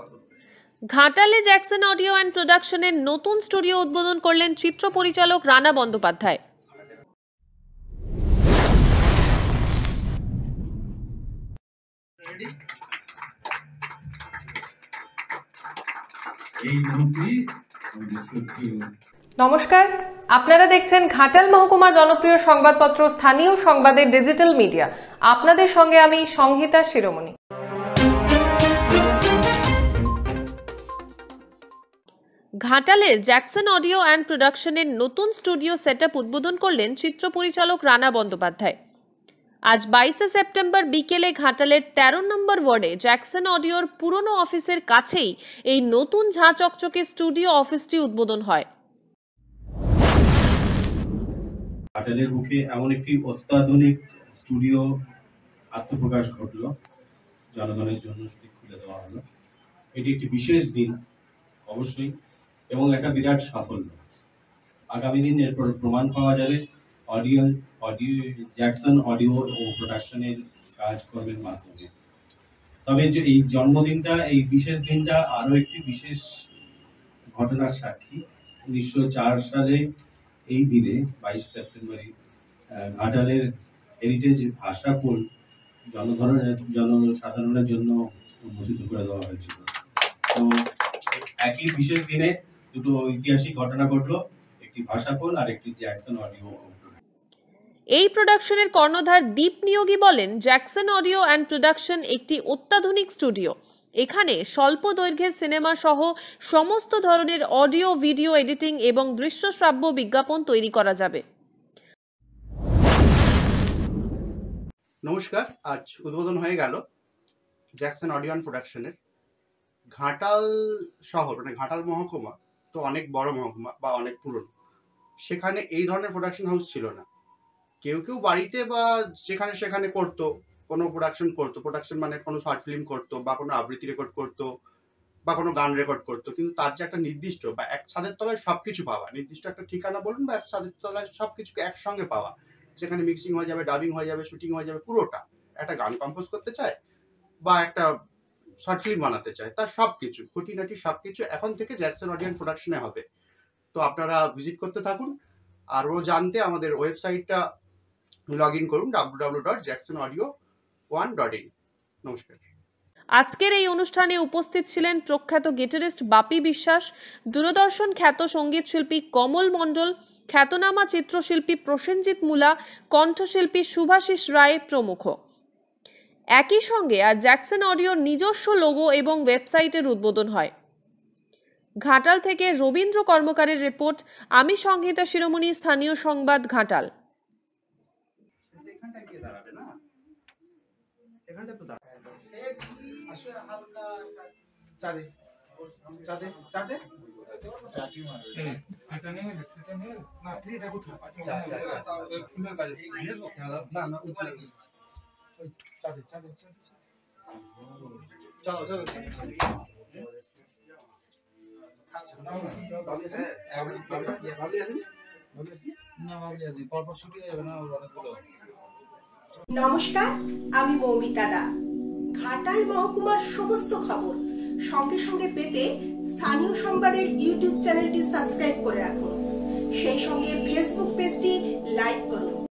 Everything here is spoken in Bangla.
ঘাটালে জ্যাকসন অডিও অ্যান্ড প্রোডাকশনের নতুন স্টুডিও উদ্বোধন করলেন চিত্র পরিচালক রানা বন্দ্যোপাধ্যায়। নমস্কার, আপনারা দেখছেন ঘাটাল মহকুমার জনপ্রিয় সংবাদপত্র স্থানীয় সংবাদের ডিজিটাল মিডিয়া। আপনাদের সঙ্গে আমি সংহিতা শিরোমণি। ঘাটালের জ্যাকসন অডিও অ্যান্ড প্রোডাকশনের নতুন স্টুডিও সেটআপ উদ্বোধন করলেন চিত্র পরিচালক রানা বন্দ্যোপাধ্যায়। আজ 22শে সেপ্টেম্বর বিকেলে ঘাটালের 13 নম্বর ওয়ার্ডে জ্যাকসন অডিওর পুরনো অফিসের কাছেই এই নতুন ঝাঁ চকচকে স্টুডিও অফিসটি উদ্বোধন হয়। ঘাটালের বুকে এমন একটি অত্যাধুনিক স্টুডিও আত্মপ্রকাশ ঘটল, জনগণের জন্য খুলে দেওয়া হলো। এটি একটি বিশেষ দিন অবশ্যই এবং একটা বিরাট সাফল্য। আগামী দিন এরপর প্রমাণ পাওয়া যাবে অডিও জ্যাকসন অডিও ও প্রোডাকশনের কাজকর্মের মাধ্যমে। তবে যে এই জন্মদিনটা, এই বিশেষ দিনটা আরো একটি বিশেষ ঘটনার সাক্ষী। 1904 সালে এই দিনে 22 সেপ্টেম্বরে ঘাটালের হেরিটেজ ভাষা পোল জনসাধারণের জন্য উন্মোচিত করে দেওয়া হয়েছিল। তো একই বিশেষ দিনে দুটো ঐতিহাসিক ঘটনা ঘটলো, একটি ভাষা পোল আর একটি জ্যাকসন অডিও। এই প্রোডাকশনের কর্ণধার দীপ নিয়োগী বলেন, জ্যাকসন অডিও অ্যান্ড প্রোডাকশন একটি অত্যাধুনিক স্টুডিও। এখানে স্বল্প দৈর্ঘ্যের সিনেমা সহ সমস্ত ধরনের অডিও ভিডিও এডিটিং এবং দৃশ্য শ্রাব্য বিজ্ঞাপন তৈরি করা যাবে। নমস্কার, আজ উদ্বোধন হয়ে গেল জ্যাকসন অডিও অ্যান্ড প্রোডাকশনের। ঘাটাল শহর মানে ঘাটাল মহকুমা তো অনেক বড় মহকুমা বা অনেক পুরনো, সেখানে এই ধরনের প্রোডাকশন হাউস ছিল না। কেউ কেউ বাড়িতে বা যেখানে সেখানে করতো, কোনো প্রোডাকশন করতো, প্রোডাকশন মানে কোনো শর্ট ফিল্ম করতো বা কোনো আবৃত্তি রেকর্ড করতো বা কোনো গান রেকর্ড করতো, কিন্তু তার যে একটা নির্দিষ্ট বা এক ছাদের তলায় সবকিছু পাওয়া, নির্দিষ্ট একটা ঠিকানা বলুন বা এক ছাদের তলায় সবকিছুকে একসঙ্গে পাওয়া, সেখানে মিক্সিং হয়ে যাবে, ডাবিং হয়ে যাবে, শুটিং হয়ে যাবে, পুরোটা। একটা গান কম্পোজ করতে চায় বা একটা শর্ট ফিল্ম বানাতে চায়, তার সবকিছু খুঁটিনাটি সবকিছু এখন থেকে জ্যাকসন অডিও অ্যান্ড প্রোডাকশনে হবে। তো আপনারা ভিজিট করতে থাকুন। আরও জানতে আমাদের ওয়েবসাইটটা লগ ইন করুন www.jacksonaudio1.in। নমস্কার। আজকের এই অনুষ্ঠানে উপস্থিত ছিলেন প্রখ্যাত গিটারিস্ট বাপি বিশ্বাস, দূরদর্শন খ্যাত সঙ্গীত শিল্পী কমল মণ্ডল, খ্যাতনামা চিত্রশিল্পী প্রসেনজিৎ মুলা, কণ্ঠশিল্পী শুভাশিস রায় প্রমুখ। একই সঙ্গে আজ জ্যাকসন অডিওর নিজস্ব লোগো এবং ওয়েবসাইটের উদ্বোধন হয়। ঘাটাল থেকে রবীন্দ্র কর্মকারের রিপোর্ট। আমি সংহিতা শিরোমণি, স্থানীয় সংবাদ, ঘাটাল। নমস্কার, আমি মৌমিতা দা। ঘাটাল মহকুমার সমস্ত খবর সঙ্গে সঙ্গে পেতে স্থানীয় সংবাদের ইউটিউব চ্যানেলটি সাবস্ক্রাইব করে রাখুন। সেই সঙ্গে ফেসবুক পেজটি লাইক করুন।